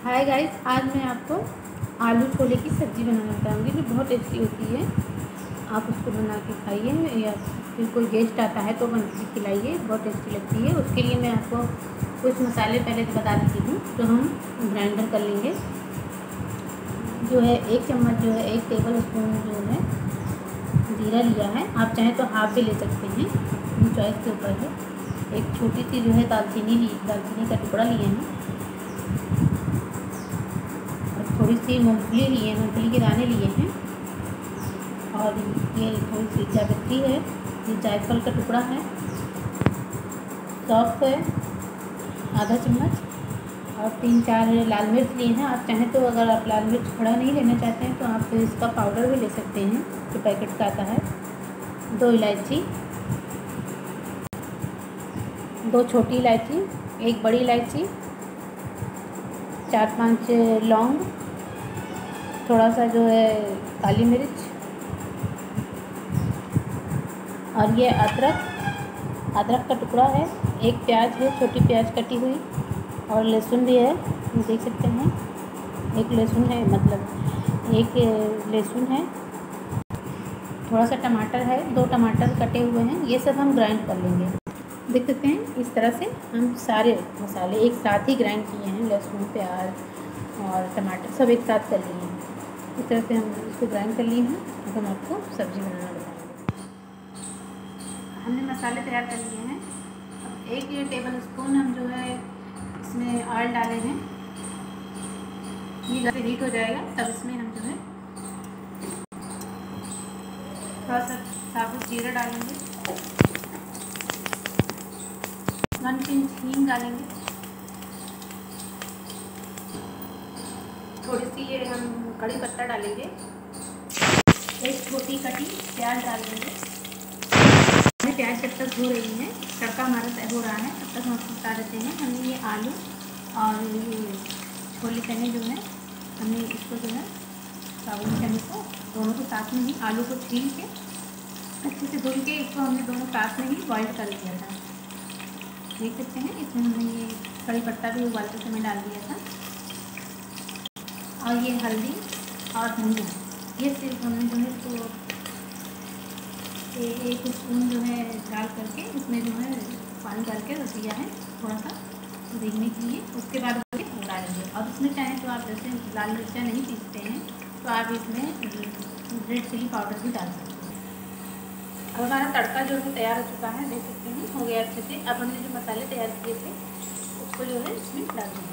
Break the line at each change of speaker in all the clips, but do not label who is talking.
Hi guys, आज मैं आपको आलू छोले की सब्ज़ी बनाना बताऊंगी जो बहुत टेस्टी होती है। आप उसको बना के खाइए या फिर कोई गेस्ट आता है तो बना के खिलाइए, बहुत टेस्टी लगती है। उसके लिए मैं आपको कुछ मसाले पहले तो बता देती हूँ तो हम ग्राइंडर कर लेंगे। जो है 1 चम्मच जो है 1 टेबल स्पून जो है जीरा लिया है। आप चाहें तो हाफ भी ले सकते हैं, अपनी चॉइस के ऊपर है। एक छोटी सी जो है दालचीनी का टुकड़ा लिए हैं। थोड़ी सी मूंगफली लिए हैं, मूंगफली के दाने लिए हैं। और ये थोड़ी सी जावित्री है, ये जायफल का टुकड़ा है। सौंफ है आधा चम्मच और 3-4 लाल मिर्च लिए हैं। आप चाहें तो अगर आप लाल मिर्च खड़ा नहीं लेना चाहते हैं तो आप इसका पाउडर भी ले सकते हैं जो पैकेट का आता है। 2 इलायची, 2 छोटी इलायची, 1 बड़ी इलायची, 4-5 लौंग, थोड़ा सा जो है काली मिर्च, और ये अदरक का टुकड़ा है। 1 प्याज है, छोटी प्याज कटी हुई, और लहसुन भी है, देख सकते हैं। 1 लहसुन है, मतलब 1 लहसुन है। थोड़ा सा टमाटर है, 2 टमाटर कटे हुए हैं। ये सब हम ग्राइंड कर लेंगे। देख सकते हैं इस तरह से हम सारे मसाले एक साथ ही ग्राइंड किए हैं। लहसुन, प्याज और टमाटर सब एक साथ कर लिए हैं। इस तरह से हम इसको ग्राइंड कर लिए हैं। अब हम आपको सब्ज़ी बनाना बताएंगे। हमने मसाले तैयार कर लिए हैं। अब 1 टेबल स्पून हम जो है इसमें ऑयल डाले हैं। ये जब हीट हो जाएगा तब इसमें हम जो है थोड़ा सा साबुत जीरा डालेंगे, 1 पिंच हींग डालेंगे, थोड़ी सी ये हम कड़ी पत्ता डालेंगे, 1 छोटी कटी प्याज डालेंगे। प्याज जब तक हो रही है, तड़का हमारा तय हो रहा है, तब तक हम बता देते हैं। हमने ये आलू और ये छोले चने जो है, हमने इसको जो है साबुत चने को दोनों को साथ में ही आलू को छील के अच्छे से धुल के इसको हमने दोनों साथ में ही बॉइल कर लिया था। देख सकते हैं इसमें हमने ये कड़ी पत्ता भी उबालते समय डाल दिया था, और ये हल्दी और धनिया, ये सिर्फ हमने जो है इसको 1 स्पून जो है डाल करके इसमें जो है पानी डाल के रख दिया है थोड़ा सा भीगने के लिए। उसके बाद डालेंगे। और इसमें चाहें तो आप जैसे लाल मिर्चा नहीं पीसते हैं तो आप इसमें रेड चिली पाउडर भी डाल सकते हैं। अब हमारा तड़का जो है तैयार हो चुका है, देख सकते हैं हो गया अच्छे से। अब हमने जो मसाले तैयार किए थे उसको जो है इसमें डाल देंगे।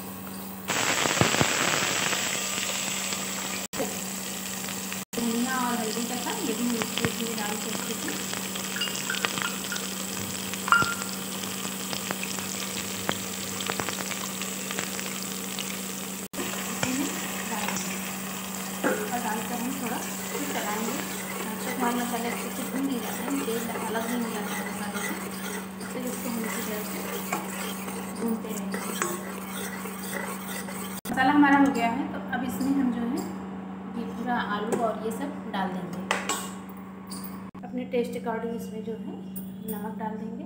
धनिया और हल्दी का था, ये भी इसमें डाल के अच्छे से डालकर हम थोड़ा फिर चलाएँगे। हमारे मसाले अच्छे से भून नहीं जाते हैं, तेल अलग नहीं हो जाता है मसाले से, फिर इसको हम इसी तरह से भूनते रहेंगे। मसाला हमारा हो गया है, तो अब इसमें हम जो है ये पूरा आलू और ये सब डाल देंगे। अपने टेस्ट अकॉर्डिंग इसमें जो है नमक डाल देंगे।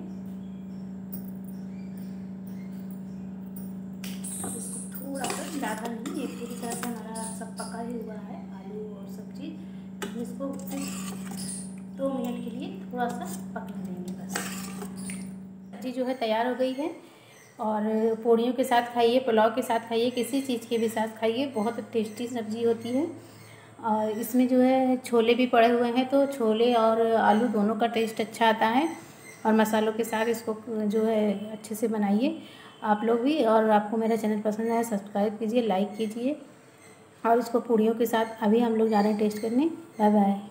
अब इसको थोड़ा सा, ज़्यादा नहीं, ये पूरी तरह से हमारा सब पका ही हुआ है, आलू और सब चीज़। इसको सिर्फ 2 मिनट के लिए थोड़ा सा पकने देंगे बस। सब्ज़ी जो है तैयार हो गई है, और पूड़ियों के साथ खाइए, पुलाव के साथ खाइए, किसी चीज़ के भी साथ खाइए, बहुत टेस्टी सब्ज़ी होती है। और इसमें जो है छोले भी पड़े हुए हैं, तो छोले और आलू दोनों का टेस्ट अच्छा आता है। और मसालों के साथ इसको जो है अच्छे से बनाइए आप लोग भी। और आपको मेरा चैनल पसंद आए सब्सक्राइब कीजिए, लाइक कीजिए। और इसको पूड़ियों के साथ अभी हम लोग जा रहे हैं टेस्ट करने। Bye bye.